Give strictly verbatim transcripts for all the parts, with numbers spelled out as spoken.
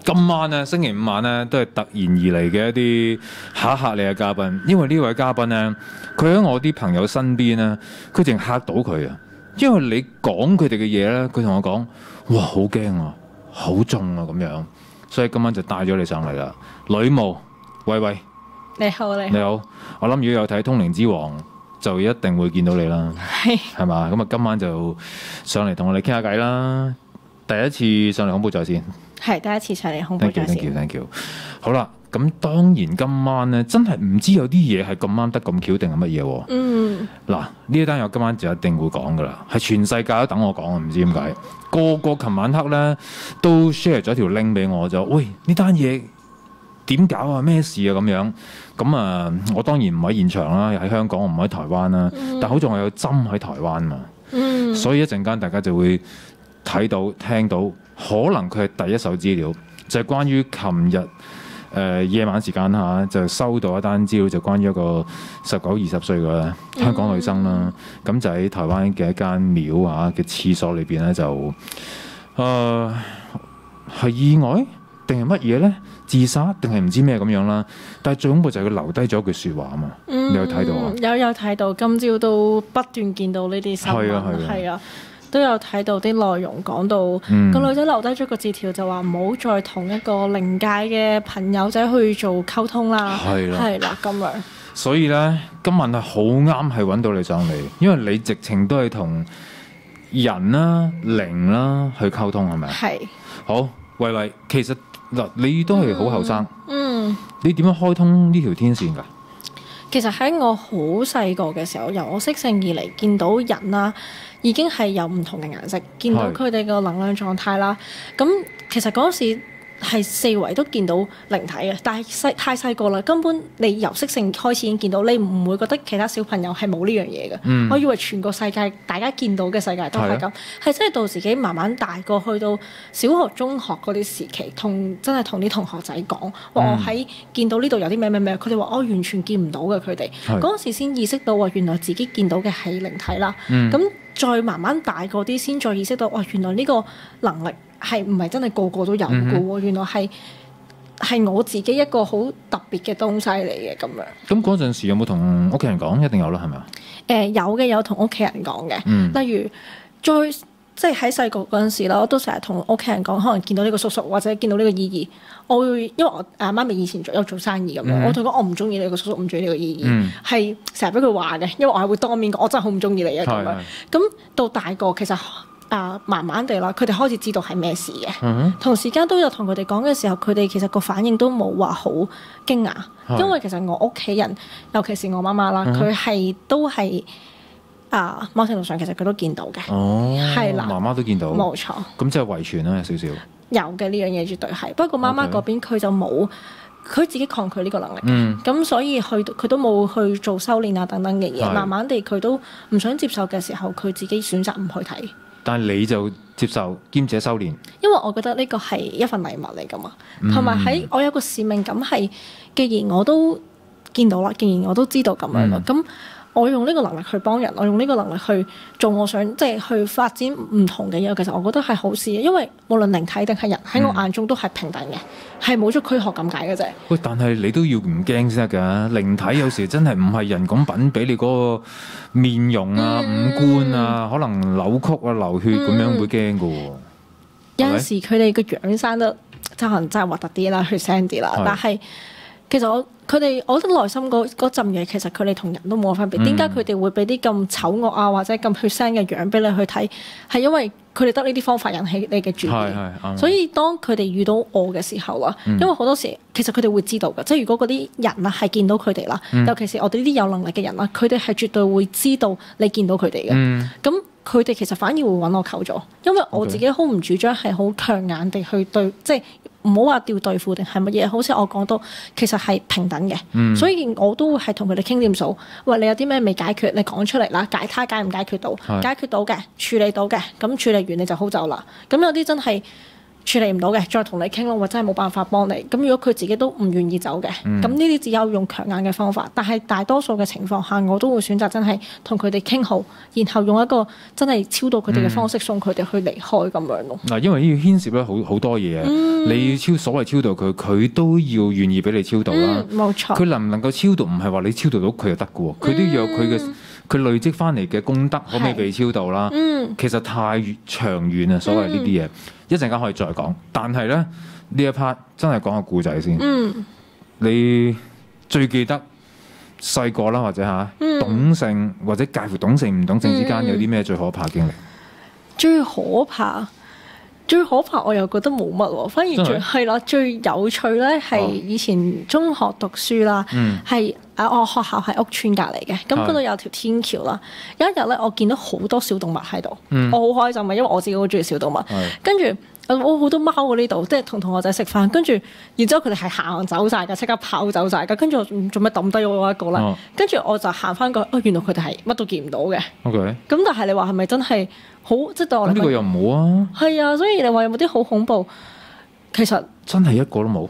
今晚咧，星期五晚咧，都係突然而嚟嘅一啲嚇嚇你嘅嘉賓。因為呢位嘉賓咧，佢喺我啲朋友身邊咧，佢淨嚇到佢啊！因為你講佢哋嘅嘢咧，佢同我講：哇，好驚啊，好重啊咁樣。所以今晚就帶咗你上嚟啦，女巫喂喂， 你好，你好， 你好。我諗如果有睇《通靈之王》，就一定會見到你啦， 係係嘛？咁啊，今晚就上嚟同我哋傾下偈啦。第一次上嚟恐怖在線， 係第一次上嚟恐怖 thank 在 you，thank 線。 you，thank you。好啦，咁當然今晚咧，真係唔知有啲嘢係咁啱得咁巧定係乜嘢喎？ 嗯， 嗱，呢一單我今晚就一定會講噶啦，係全世界都等我講啊，唔知點解個個琴晚黑咧都 share 咗條 link 俾我，就喂，呢單嘢點搞啊？咩事啊？咁樣咁啊，我當然唔喺現場啦，又喺香港，我唔喺台灣啦， 嗯但好在我有針喺台灣嘛， 嗯， 所以一陣間大家就會睇到聽到，可能佢係第一手資料，就係、是、關於琴日。誒、呃、夜晚時間下就收到一單資料，就關於一個十九二十歲嘅香港女生啦。咁、嗯、就喺台灣嘅一間廟啊嘅廁所裏邊咧，就誒係、呃、意外定係乜嘢咧？自殺定係唔知咩咁樣啦。但係最恐怖就係佢留低咗一句説話啊嘛。 嗯、 你有睇到啊？ 有有睇到，今朝都不斷見到呢啲新聞， 係啊係啊係啊。都有睇到啲內容，講到個、 嗯、 女仔留低咗個字條，就話唔好再同一個靈界嘅朋友仔去做溝通啦。 係啦， 係啦，咁樣。 所以咧，今日係好啱係揾到你上嚟，因為你直情都係同人啦、靈啦去溝通，係咪？ 係。 好，喂喂，其實嗱，你都係好後生。 嗯。 你點樣開通呢條天線㗎？ 其實喺我好細個嘅時候，由我識性以嚟見到人啦，已經係有唔同嘅顏色，見到佢哋個能量狀態啦。咁其實嗰時係四圍都見到靈體嘅，但係細太細個啦，根本你由識性開始已經見到，你唔會覺得其他小朋友係冇呢樣嘢嘅。嗯、我以為全個世界大家見到嘅世界都係咁，係真係到自己慢慢大個，去到小學、中學嗰啲時期，同真係同啲同學仔講，話、嗯、我喺見到呢度有啲咩咩咩，佢哋話我完全見唔到嘅，佢哋嗰陣時先意識到話原來自己見到嘅係靈體啦。咁、嗯、再慢慢大個啲，先再意識到哇，原來呢個能力係唔係真係個個都有嘅喎？嗯、原來係係我自己一個好特別嘅東西嚟嘅咁樣。 咁嗰陣時有冇同屋企人講？一定有啦，係咪啊？ 誒、呃、有嘅，有同屋企人講嘅。嗯、例如再即係喺細個嗰陣時啦，我都成日同屋企人講，可能見到呢個叔叔或者見到呢個姨姨，我會因為我誒媽咪以前做有做生意咁樣，嗯、我同佢講我唔中意呢個叔叔，唔中意呢個姨姨，係成日俾佢話嘅，因為我係會當面講，我真係好唔中意你啊咁樣。咁到大個其實。啊，慢慢地啦，佢哋開始知道係咩事嘅。嗯、同時間都有同佢哋講嘅時候，佢哋其實個反應都冇話好驚訝，是因為其實我屋企人，尤其是我媽媽啦，佢係、嗯、都係啊，某程度上其實佢都見到嘅。哦，係啦， 媽媽都見到， 冇錯。 咁即係遺傳啦，有少少。有嘅呢樣嘢絕對係，不過媽媽嗰邊佢就冇。佢自己抗拒呢個能力，咁、嗯、所以去佢都冇去做修練啊等等嘅嘢，是慢慢地佢都唔想接受嘅時候，佢自己選擇唔去睇。但係你就接受兼且修練，因為我覺得呢個係一份禮物嚟㗎嘛，同埋喺我有個使命感係，既然我都見到啦，既然我都知道咁樣啦，咁、嗯。我用呢個能力去幫人，我用呢個能力去做我想即係去發展唔同嘅嘢。其實我覺得係好事，因為無論靈體定係人喺我眼中都係平等嘅，係冇咗軀殼咁解嘅啫。喂，但係你都要唔驚先得㗎。靈體有時真係唔係人咁品俾你嗰個面容啊、嗯、五官啊，可能扭曲啊、流血咁樣、嗯、會驚㗎喎。有陣時佢哋個樣生得就可能真係核突啲啦、血腥啲啦，是但係其實我。佢哋，我覺得內心嗰嗰陣嘢，其實佢哋同人都冇分別。點解佢哋會俾啲咁醜惡啊，或者咁血腥嘅樣俾你去睇？係因為佢哋得呢啲方法引起你嘅注意。所以當佢哋遇到我嘅時候啊，嗯、因為好多時其實佢哋會知道嘅，即係如果嗰啲人啊係見到佢哋啦，嗯、尤其是我哋呢啲有能力嘅人啦，佢哋係絕對會知道你見到佢哋嘅。咁佢哋其實反而會揾我求助，因為我自己好唔主張係好強硬地去對，即係。唔好話掉對付定係乜嘢，好似我講到，其實係平等嘅，嗯、所以我都會係同佢哋傾掂數。喂，你有啲咩未解決，你講出嚟啦，解他解唔解決到，是解決到嘅，處理到嘅，咁處理完你就好走啦。咁有啲真係處理唔到嘅，再同你傾咯，或者係冇辦法幫你。咁如果佢自己都唔願意走嘅，咁呢啲只有用強硬嘅方法。但係大多數嘅情況下，我都會選擇真係同佢哋傾好，然後用一個真係超度佢哋嘅方式送佢哋去離開咁樣咯。 嗱、嗯，因為呢要牽涉咧好好多嘢，嗯、你要超所謂超度佢，佢都要願意俾你超度啦。冇、嗯、錯。佢能唔能夠超度，唔係話你超度到佢就得嘅喎，佢都要有佢嘅佢累積翻嚟嘅功德，可唔可以被超度啦？嗯、其實太長遠啊，所謂呢啲嘢。嗯一陣間可以再講，但係咧呢一 part 真係講個故仔先。嗯，你最記得細個啦，或者嚇、嗯、懂性，或者介乎懂性唔懂性之間，有啲咩最可怕經歷？最可怕，最可怕，我又覺得冇乜喎。反而最係啦，最有趣咧係以前中學讀書啦，係啊、嗯，我學校係屋村隔離嘅，咁嗰度有條天橋啦。有一日咧，我見到好多小動物喺度，嗯、我好開心啊，因為我自己好中意小動物。跟住我好多貓喺呢度，即係同同學仔食飯，跟住然之後佢哋係行走晒㗎，即刻跑走晒㗎。跟住我做咩抌低我一個咧？跟住、哦、我就行翻過，哦，原來佢哋係乜都見唔到嘅。OK。咁但係你話係咪真係好？即係對我嚟講，呢個又唔好啊。係啊，所以你話有冇啲好恐怖？其實真係一個都冇。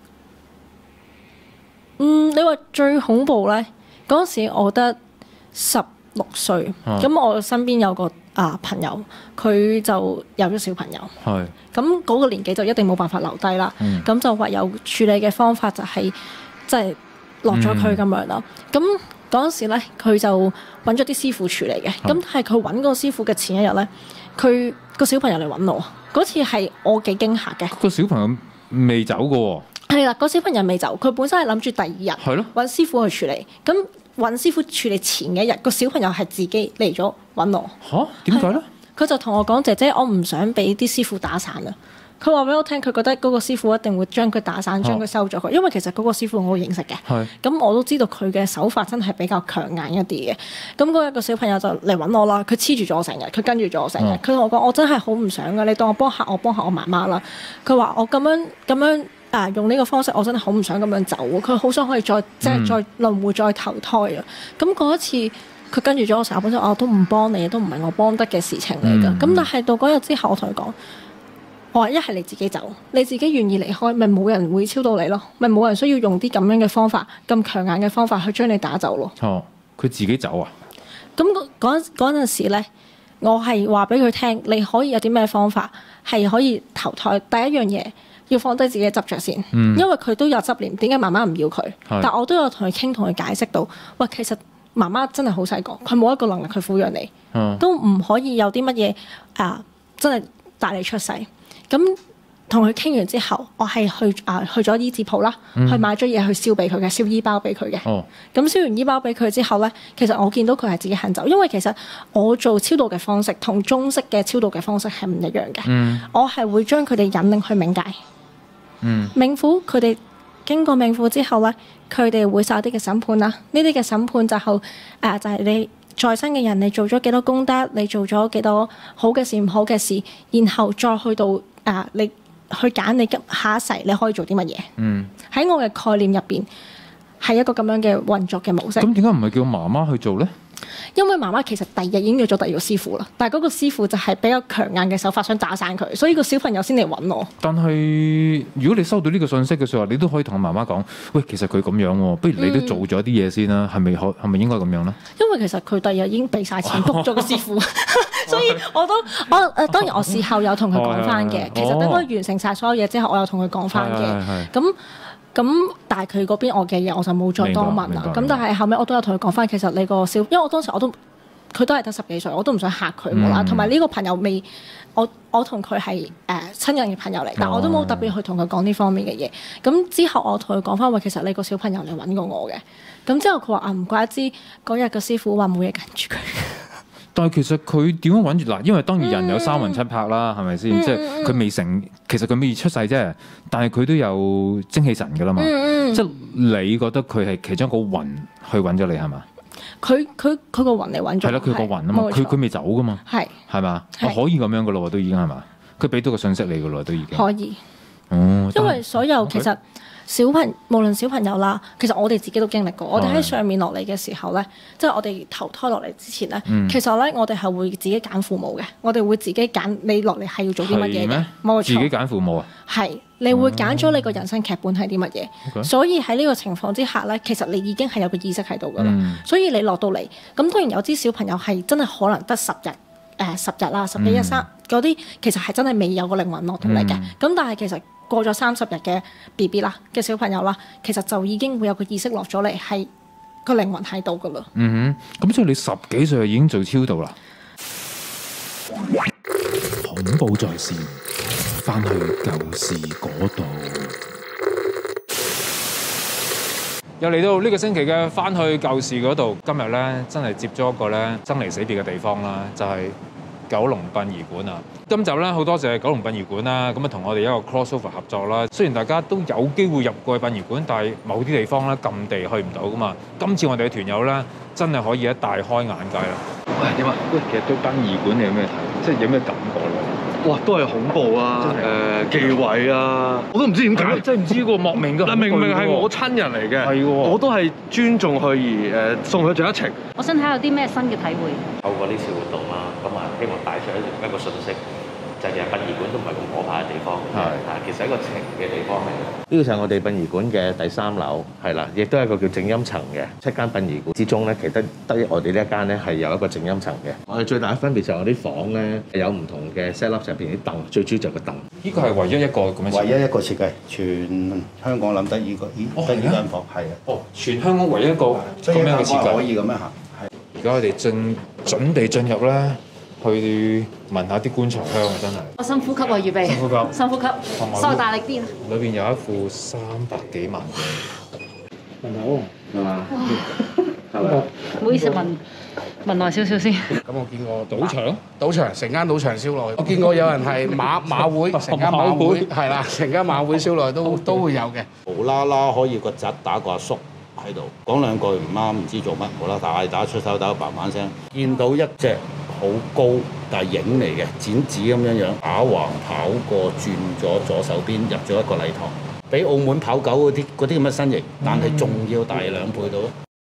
嗯，你話最恐怖咧？嗰時我得十六歲，咁、啊、我身邊有個啊朋友，佢就有咗小朋友。係。咁嗰個年紀就一定冇辦法留低啦。咁、嗯、就唯有處理嘅方法就係即係落咗佢咁樣啦。咁嗰陣時咧，佢就揾咗啲師傅處理嘅。咁係佢揾嗰個師傅嘅前一日咧，佢個小朋友嚟揾我。嗰次係我幾驚嚇嘅。個小朋友未走嘅喎。係啦，個小朋友未走，佢本身係諗住第二日揾師傅去處理。咁揾師傅處理前嘅一日，個小朋友係自己嚟咗揾我。嚇？點解咧？佢就同我講：姐姐，我唔想俾啲師傅打散啊！佢話俾我聽，佢覺得嗰個師傅一定會將佢打散，將佢收咗佢。因為其實嗰個師傅我認識嘅，咁是我都知道佢嘅手法真係比較強硬一啲嘅。咁嗰日個小朋友就嚟揾我啦，佢黐住咗我成日，佢跟住咗我成日。佢同、嗯、我講：我真係好唔想噶，你當我幫下我幫下我媽媽啦。佢話我咁樣咁樣啊，用呢個方式，我真係好唔想咁樣走。佢好想可以再即係再輪迴再投胎啊！咁嗰一次。佢跟住咗我成日，本身我都唔幫你，都唔係我幫得嘅事情嚟㗎。咁、嗯、但係到嗰日之後，我同佢講：我話一係你自己走，你自己願意離開，咪冇人會超到你咯，咪冇人需要用啲咁樣嘅方法，咁強硬嘅方法去將你打走咯。哦，佢自己走啊？咁嗰嗰陣時咧，我係話俾佢聽，你可以有啲咩方法係可以投胎。第一樣嘢要放低自己嘅執着先，嗯、因為佢都有執念。點解媽媽唔要佢？是但我都有同佢傾，同佢解釋到，喂，其實。媽媽真係好細個，佢冇一個能力去撫養你，嗯、都唔可以有啲乜嘢啊！真係帶你出世。咁同佢傾完之後，我係去啊去咗醫治鋪啦，嗯、去買咗嘢去燒俾佢嘅，燒醫包俾佢嘅。咁、哦、燒完醫包俾佢之後咧，其實我見到佢係自己行走，因為其實我做超度嘅方式同中式嘅超度嘅方式係唔一樣嘅。嗯、我係會將佢哋引領去冥界，嗯、冥府佢哋。經過冥府之後咧，佢哋會受啲嘅審判啦。呢啲嘅審判就係、呃、就係、是、你在生嘅人，你做咗幾多功德，你做咗幾多好嘅事、唔好嘅事，然後再去到啊、呃，你去揀你下一世你可以做啲乜嘢。嗯，喺我嘅概念入邊係一個咁樣嘅運作嘅模式。咁點解唔係叫媽媽去做咧？因為媽媽其實第二日已經約咗第二個師傅啦，但係嗰個師傅就係比較強硬嘅手法想打散佢，所以個小朋友先嚟揾我。但係如果你收到呢個信息嘅時候，你都可以同媽媽講：喂，其實佢咁樣喎，不如你都做咗啲嘢先啦，係咪可係咪應該咁樣咧？因為其實佢第二日已經俾晒錢 book 咗個師傅，所以我都我誒當然我事後有同佢講翻嘅，其實等我完成晒所有嘢之後，我有同佢講翻嘅，咁。咁但係佢嗰邊我嘅嘢我就冇再多問啦。咁但係後尾我都有同佢講翻，其實你個小，因為我當時我都佢都係得十幾歲，我都唔想嚇佢冇啦。同埋呢個朋友未，我我同佢係誒親人嘅朋友嚟，但我都冇特別去同佢講呢方面嘅嘢。咁之後我同佢講翻話，其實你個小朋友嚟揾過我嘅。咁之後佢話啊，唔怪得知嗰日個師傅話冇嘢跟住佢。但係其實佢點樣揾住嗱？因為當然人有三魂七魄啦，係咪先？即係佢未成，其實佢未出世啫。但係佢都有精氣神㗎啦嘛。嗯嗯、即係你覺得佢係其中一個魂去揾咗你係嘛？佢佢佢個魂嚟揾咗。係啦，佢個魂啊嘛，佢佢未走㗎嘛。係係嘛？我可以咁樣㗎咯喎，都已經係嘛？佢俾到個信息你㗎咯，都已經可以。哦，因為所有其實。 小朋無論小朋友啦，其實我哋自己都經歷過。我哋喺上面落嚟嘅時候咧，即係我哋投胎落嚟之前咧，嗯、其實咧我哋係會自己揀父母嘅，我哋會自己揀你落嚟係要做啲乜嘢嘅，冇錯。 自己揀父母啊？ 係，你會揀咗你個人生劇本係啲乜嘢，嗯、所以喺呢個情況之下咧，其實你已經係有個意識喺度噶啦。嗯、所以你落到嚟，咁當然有啲小朋友係真係可能得十日。誒、呃、十日啦，十幾日三嗰啲，其實係真係未有個靈魂落到嚟嘅。咁、嗯、但係其實過咗三十日嘅 B B 啦嘅小朋友啦，其實就已經會有個意識落咗嚟，係個靈魂喺度噶啦。 嗯哼，咁所以你十幾歲已經做超度啦？恐怖在線，翻去舊時嗰度。又嚟到呢個星期嘅翻去舊時嗰度，今日咧真係接咗一個咧生離死別嘅地方啦，就係、是、九龍殯儀館啊！今集咧好多謝九龍殯儀館啦，咁啊同我哋一個 crossover 合作啦。雖然大家都有機會入過去殯儀館，但係某啲地方咧禁地去唔到噶嘛。今次我哋嘅團友咧真係可以一大開眼界啦！喂，點啊？喂，其實對殯儀館你有咩睇？即係有咩感覺咧？ 哇，都係恐怖啊！誒、呃，忌諱啊！我都唔知點解， 真係唔知個莫名嘅。 明明係我親人嚟嘅， 係喎， 我都係尊重佢而誒、呃、送佢最後一程。 我想睇下有啲咩新嘅體會。 透過呢次活動啦，咁啊希望帶出一個訊息。就係殯儀館都唔係咁可怕嘅地方，係啊，其實係一個情嘅地方嚟嘅。呢個就係我哋殯儀館嘅第三樓，係啦，亦都係一個叫靜音層嘅。七間殯儀館之中咧，其實得得我哋呢一間咧係有一個靜音層嘅。我哋最大嘅分別就係我啲房咧有唔同嘅 set up 上邊啲凳，最主要就係個凳。 呢個係唯一一個咁樣。 唯一一個設計，全香港諗得呢個依得呢間房，係啊。 哦，全香港唯一一個咁樣嘅設計。 可以咁樣行，係。 而家我哋正準備進入咧。去聞下啲棺材香啊！真係我深呼吸啊，預備深呼吸，深呼吸，收大力啲啊！ 裏邊有一副三百幾萬嘅，好係嘛？ 唔好意思，問問耐少少先。 咁我見過賭場，賭場成間賭場燒落去。我見過有人係馬馬會，成間馬會係啦，成間馬會燒落去都都會有嘅。 無啦啦可以個侄打個阿叔喺度講兩句唔啱，唔知做乜，無啦打打出手打到嘭嘭聲，見到一隻。好高，但係影嚟嘅，剪紙咁樣樣，打橫跑過轉咗左手邊，入咗一個禮堂，比澳門跑狗嗰啲嗰啲咁嘅身形，但係仲要大兩倍到。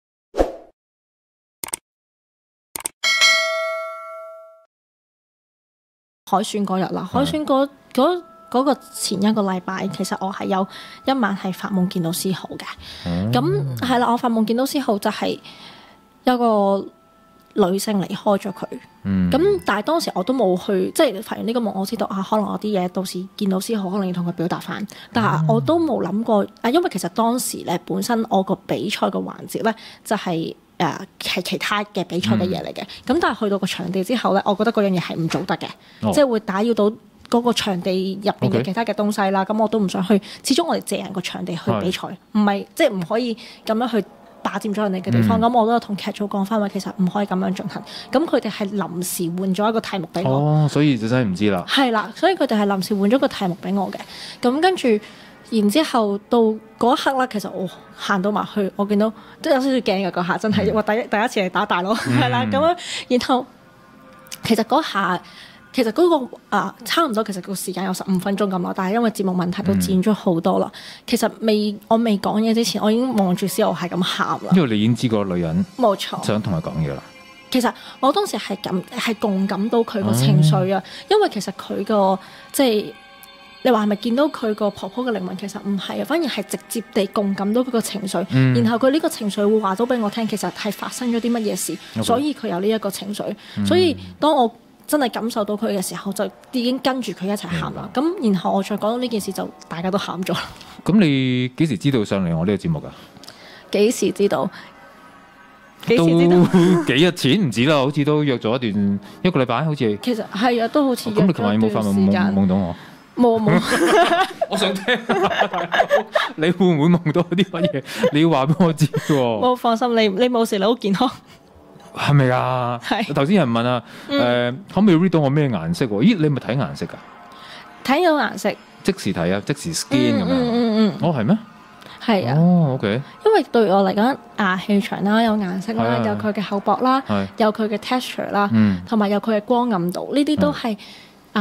海選嗰日啦，海選嗰嗰嗰個前一個禮拜，其實我係有一晚係發夢見到思浩嘅。咁係啦，我發夢見到思浩就係有個女性離開咗佢，咁、嗯、但係當時我都冇去，即係發完呢個夢，我知道啊，可能我啲嘢到時見到思浩，可能要同佢表達翻，但係我都冇諗過啊，因為其實當時咧本身我個比賽嘅環節咧就係誒係其他嘅比賽嘅嘢嚟嘅，咁、嗯、但係去到個場地之後咧，我覺得嗰樣嘢係唔做得嘅，哦、即係會打擾到嗰個場地入邊嘅其他嘅東西啦，咁 Okay. 我都唔想去，始終我哋借人個場地去比賽，唔係即係唔可以咁樣去霸佔咗人哋嘅地方，咁、嗯、我都有同劇組講翻話，其實唔可以咁樣進行。咁佢哋係臨時換咗一個題目俾我， 哦，所以就真係唔知啦。係啦，所以佢哋係臨時換咗個題目俾我嘅。咁跟住，然之後到嗰一刻啦，其實我行到埋去，我見到都有少少驚嘅嗰下，真係我第一第一次嚟打大佬，係啦咁樣。然後其實嗰下。其實嗰、那個啊差唔多，其實個時間有十五分鐘咁耐，但係因為節目問題都剪咗好多啦。嗯、其實未我未講嘢之前，我已經望住思浩係咁喊啦。因為你已經知個女人冇錯， 想同佢講嘢啦。 其實我當時係感係共感到佢個情緒啊，嗯、因為其實佢個即係你話係咪見到佢個婆婆嘅靈魂？其實唔係啊，反而係直接地共感到佢個情緒。嗯、然後佢呢個情緒會話到俾我聽，其實係發生咗啲乜嘢事，嗯、所以佢有呢一個情緒。嗯、所以當我真係感受到佢嘅時候，就已經跟住佢一齊喊啦。咁、嗯、然後我再講到呢件事，就大家都喊咗。 咁你幾時知道上嚟我呢個節目㗎？ 幾時知道？幾時知道？都幾日前唔止啦，好似都約咗一段一個禮拜，好似。其實係啊，都好似約咗一段時間。咁你琴晚有冇發夢夢到我？ 冇冇。 我想聽。你會唔會夢到啲乜嘢？你要話俾我知喎。 冇，放心，你你冇事，你好健康。 係咪啊？係。頭先有人問啊，誒、呃、可唔可以 read 到我咩顏色喎？咦，你咪睇顏色㗎？ 睇到顏色。即時睇啊，即時 scan 咁樣。嗯嗯嗯。哦，係咩？ 係啊。 哦 ，OK。因為對我嚟講，啊氣場啦，有顏色啦，有佢嘅厚薄啦，有佢嘅 texture 啦，同埋有佢嘅光暗度，呢啲都係啊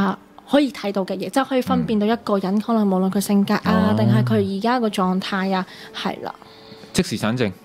可以睇到嘅嘢，即係可以分辨到一個人、嗯、可能無論佢性格啊，定係佢而家個狀態啊，係啦。 即時診症，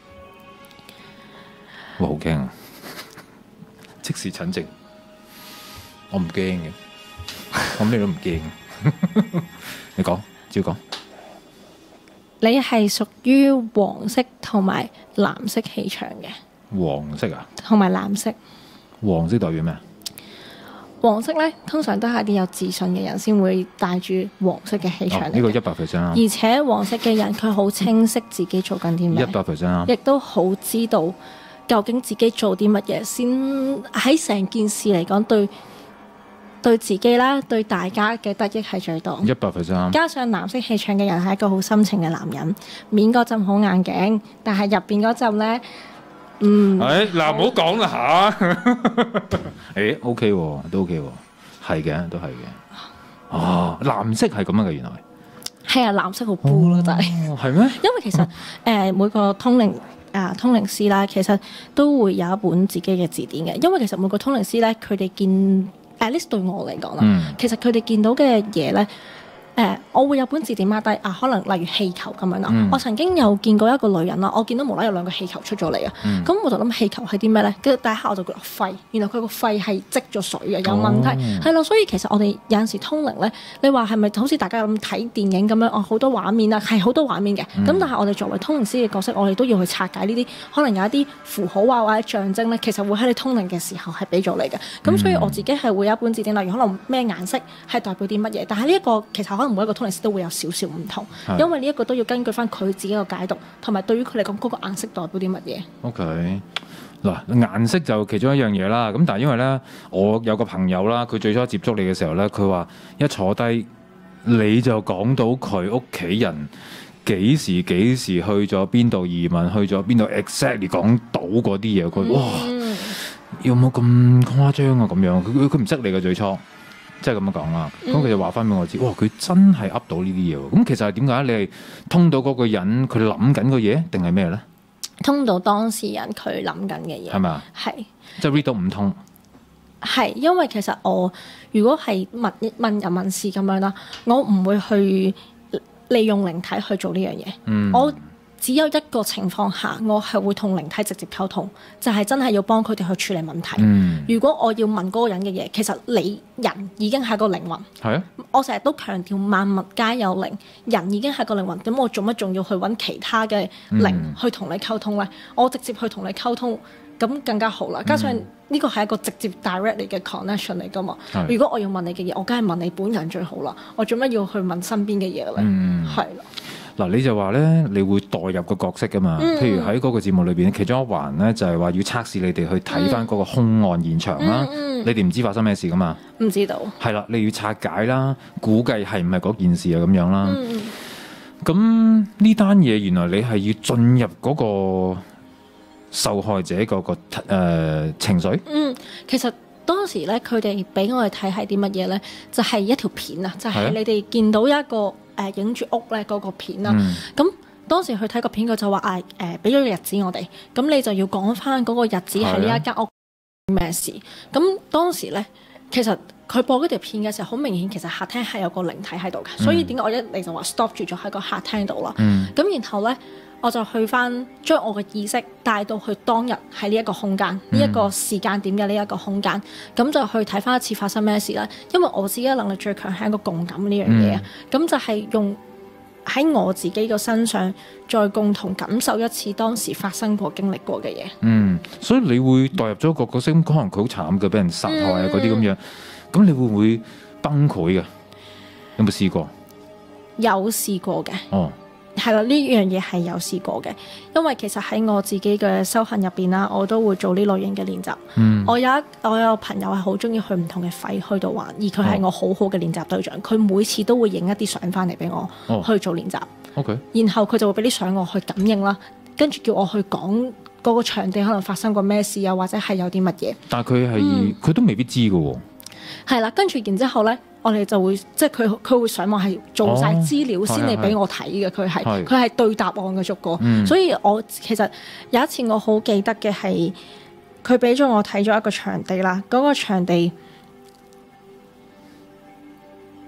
哇好驚啊！即時診症，我唔驚嘅，我咩都唔驚。你講，照講。 你係屬於黃色同埋藍色氣場嘅。 黃色啊？ 同埋藍色。 黃色代表咩啊？ 黃色咧，通常都係啲有自信嘅人先會帶住黃色嘅氣場嚟嘅。 呢個一百 percent 啊！ 而且黃色嘅人佢好清晰自己做緊啲咩， 一百 percent 啊！ 亦都好知道究竟自己做啲乜嘢先喺成件事嚟講對對自己啦，對大家嘅得益係最多。 一百 percent。加上藍色氣場嘅人係一個好深情嘅男人，面嗰陣好硬頸，但係入邊嗰陣咧。嗯， 誒嗱，唔好講啦嚇。誒 OK 喎，都 OK 喎，係嘅，都係嘅。哦，藍色係咁樣嘅原來。 係啊，藍色好 blue 咯，就係。 係咩？ 因為其實誒每個通靈啊通靈師啦，其實都會有一本自己嘅字典嘅。因為其實每個通靈師咧，佢哋見 at least 對我嚟講啦，嗯、其實佢哋見到嘅嘢咧。誒、呃，我會有本字典 mark 低啊，可能例如氣球咁樣啦。嗯、我曾經有見過一個女人啦，我見到無啦有兩個氣球出咗嚟啊。咁、嗯、我就諗氣球係啲咩咧？跟住第一下我就覺得肺，原來佢個肺係積咗水嘅，有問題。係咯、哦，所以其實我哋有陣時通靈咧，你話係咪好似大家咁睇電影咁樣？哦，好多畫面啊，係好多畫面嘅。咁、嗯、但係我哋作為通靈師嘅角色，我哋都要去拆解呢啲可能有一啲符號啊或者象徵咧，其實會喺你通靈嘅時候係俾咗你嘅。咁、嗯、所以我自己係會有一本字典，例如可能咩顏色係代表啲乜嘢。但係呢一個其實可能每一個通靈師都會有少少唔同，是因為呢一個都要根據翻佢自己嘅解讀，同埋對於佢嚟講嗰個顏色代表啲乜嘢。 OK，嗱顏色就其中一樣嘢啦。咁但係因為咧，我有個朋友啦，佢最初接觸你嘅時候咧，佢話一坐低你就講到佢屋企人幾時幾時去咗邊度移民，去咗邊度 exactly 講到嗰啲嘢，佢哇、嗯、有冇咁誇張啊？咁樣佢佢唔識你嘅最初。即係咁樣講啦，咁佢、嗯、就話翻俾我知，哇！佢真係噏到呢啲嘢喎。咁其實係點解？你係通到嗰個人佢諗緊嘅嘢，定係咩咧？ 通到當事人佢諗緊嘅嘢，係咪啊？係， 即係 read 到唔通。 係因為其實我如果係問問人問事咁樣啦，我唔會去利用靈體去做呢樣嘢。嗯，我。只有一個情況下，我係會同靈體直接溝通，就係、是、真係要幫佢哋去處理問題。嗯、如果我要問嗰個人嘅嘢，其實你人已經係個靈魂。係啊，我成日都強調萬物皆有靈，人已經係個靈魂。咁我做乜仲要去揾其他嘅靈去同你溝通呢？嗯、我直接去同你溝通，咁更加好啦。加上呢個係一個直接 direct 嚟嘅 connection 嚟㗎嘛。嗯、如果我要問你嘅嘢，我梗係問你本人最好啦。我做乜要去問身邊嘅嘢咧？係啦、嗯。 嗱，你就話咧，你會代入個角色噶嘛？嗯、譬如喺嗰個節目裏邊，其中一環咧就係話要測試你哋去睇翻嗰個兇案現場啦。嗯嗯、你哋唔知發生咩事噶嘛？唔知道。係啦，你要拆解啦，估計係唔係嗰件事啊咁樣啦。咁呢單嘢原來你係要進入嗰個受害者嗰、嗰個、呃、情緒。嗯，其實當時咧，佢哋俾我哋睇係啲乜嘢咧？就係、係、一條片啊，就係、係、你哋見到一個。誒影住屋咧嗰個片啦，咁、嗯、當時去睇個片，佢就話誒誒俾咗個日子我哋，咁你就要講翻嗰個日子係呢一間屋咩事。咁、啊、當時咧，其實佢播嗰條片嘅時候，好明顯其實客廳係有個靈體喺度嘅，嗯、所以點解我一嚟就話 stop 住咗喺個客廳度啦。咁、嗯、然後咧，我就去翻將我嘅意識帶到去當日喺呢一個空間，呢一、嗯、個時間點嘅呢一個空間，咁就去睇翻一次發生咩事啦。因為我自己嘅能力最強係一個共感呢樣嘢啊，咁、嗯、就係用喺我自己個身上再共同感受一次當時發生過經歷過嘅嘢。嗯，所以你會代入咗個角色，可能佢好慘嘅，俾人殺害啊嗰啲咁樣，咁、嗯、你會唔會崩潰嘅？有冇試過？有試過嘅。哦。係啦，呢樣嘢係有試過嘅，因為其實喺我自己嘅修行入邊啦，我都會做呢類型嘅練習。嗯、我有一我有朋友係好中意去唔同嘅廢墟度玩，而佢係我好好嘅練習對象。佢、哦、每次都會影一啲相翻嚟俾我、哦、去做練習。Okay. 然後佢就會俾啲相我去感應啦，跟住叫我去講嗰個場地可能發生過咩事啊，或者係有啲乜嘢。但係佢係佢都未必知㗎喎。係啦，跟住然之後咧。我哋就會即係佢佢會上網係做晒資料先嚟俾我睇嘅，佢係佢係對答案嘅逐個，嗯、所以我其實有一次我好記得嘅係佢俾咗我睇咗一個場地啦，嗰、嗰個場地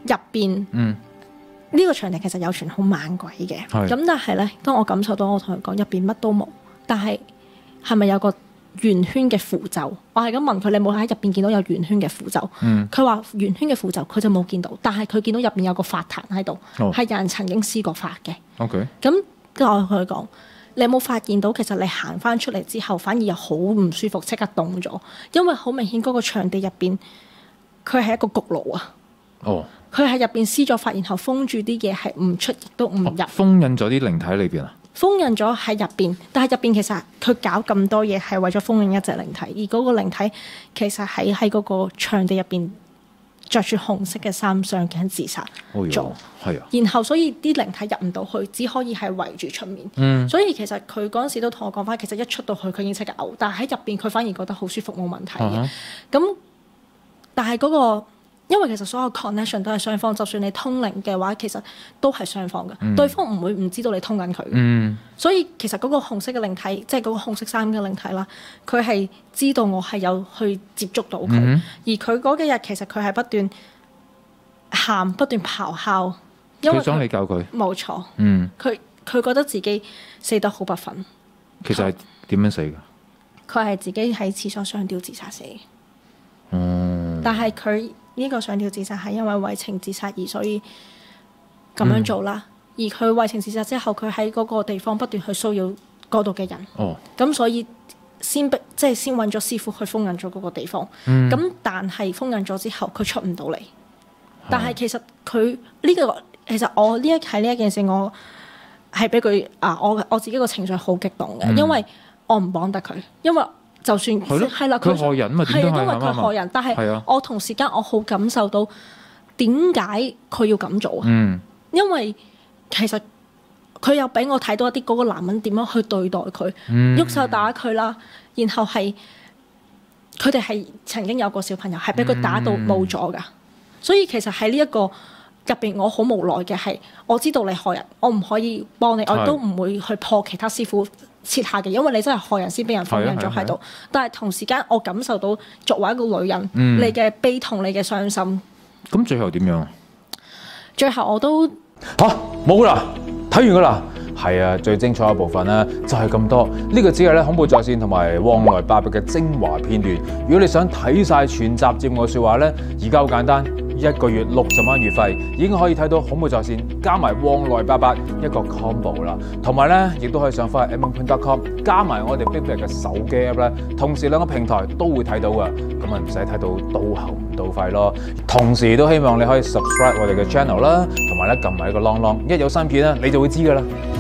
入邊， 嗯， 呢個場地其實有傳好猛鬼嘅， 係咁但係咧，當我感受到我同佢講入邊乜都冇，但係係咪有個圓圈嘅符咒？我係咁問佢，你冇喺入邊見到有圓圈嘅符咒？ 嗯， 佢話圓圈嘅符咒佢就冇見到，但係佢見到入邊有個法壇喺度， 哦係有人曾經施過法嘅。 OK， 咁跟住我同佢講，你有冇發現到其實你行翻出嚟之後，反而又好唔舒服，即刻凍咗，因為好明顯嗰個場地入邊佢係一個焗爐啊。 哦， 佢喺入邊施咗法，然後封住啲嘢係唔出亦都唔入。 哦封印咗啲靈體裏邊啊？ 封印咗喺入邊，但係入邊其實佢搞咁多嘢係為咗封印一隻靈體，而嗰個靈體其實喺喺嗰個場地入邊着住紅色嘅衫上緊自殺咗， 係啊。 然後所以啲靈體入唔到去，只可以係圍住出面。 嗯， 所以其實佢嗰陣時都同我講翻，其實一出到去佢已經即刻嘔，但係喺入邊佢反而覺得好舒服冇問題嘅。咁、 啊哈， 但係嗰、個。因為其實所有 connection 都係雙方，就算你通靈嘅話，其實都係雙方嘅， 嗯、 對方唔會唔知道你通緊佢。 嗯， 所以其實嗰個紅色嘅靈體，即係嗰個紅色衫嘅靈體啦，佢係知道我係有去接觸到佢， 嗯、 而佢嗰幾日其實佢係不斷喊、不斷咆哮，因為佢想你救佢。 冇錯。 嗯， 佢佢覺得自己死得好不忿。 其實係點樣死㗎？ 佢係自己喺廁所上吊自殺死。 嗯， 但係佢呢個上吊自殺係因為為情自殺而所以咁樣做啦。嗯、而佢為情自殺之後，佢喺嗰個地方不斷去騷擾嗰度嘅人。 哦， 咁所以先逼即係先揾咗師傅去封印咗嗰個地方。咁、 嗯、 但係封印咗之後，佢出唔到嚟。但係其實佢呢、這個其實我呢一喺呢一件事，我係俾佢啊，我我自己個情緒好激動嘅，嗯、因為我唔幫得佢，因為。就算係啦， 佢害人嘛，點都係因為佢害人，但係我同時間我好感受到點解佢要咁做啊？ 嗯， 因為其實佢又俾我睇到一啲嗰個男人點樣去對待佢，喐、 嗯、 手打佢啦，然後係佢哋係曾經有個小朋友係俾佢打到冇咗噶，嗯、所以其實喺呢一個入邊，我好無奈嘅係，我知道你害人，我唔可以幫你，我都唔會去破其他師傅設下嘅，因為你真係害人先俾人封印咗喺度。但係同時間，我感受到作為一個女人，嗯、你嘅悲痛、你嘅傷心。 咁最後點樣啊？ 最後我都嚇冇啦，睇完噶啦。係啊，最精彩嘅部分咧就係咁多。呢、這個只係咧恐怖在線同埋旺來八百嘅精華片段。如果你想睇晒全集節目嘅説話咧，而家好簡單。一個月六十蚊月費已經可以睇到恐怖在線，加埋旺來八八一個 combo 啦。同埋咧，亦都可以上翻去 m o n p o i n t dot com， 加埋我哋 Big Black 嘅手機 app 咧，同時兩個平台都會睇到噶。咁啊唔使睇到到喉唔到肺咯。同時都希望你可以 subscribe 我哋嘅 channel 啦，同埋咧撳埋一個 long long，一有新片咧你就會知噶啦。